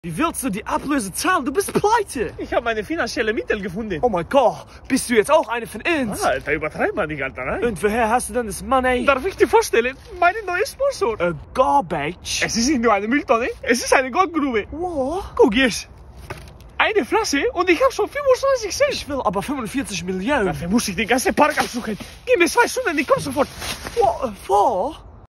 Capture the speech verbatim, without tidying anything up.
Wie willst du die Ablöse zahlen? Du bist pleite. Ich habe meine finanziellen Mittel gefunden. Oh mein Gott, bist du jetzt auch eine von uns? Ah, Alter, übertreib mal nicht, Alter. Ne? Und woher hast du denn das Money? Darf ich dir vorstellen, meine neue Sponsor? A garbage. Es ist nicht nur eine Mülltonne, es ist eine Goldgrube. Wow. Guck jetzt. Eine Flasche und ich habe schon fünfundzwanzig Cent. Ich will aber fünfundvierzig Millionen. Dafür muss ich den ganzen Park absuchen. Gib mir zwei Stunden, ich komm sofort. What for?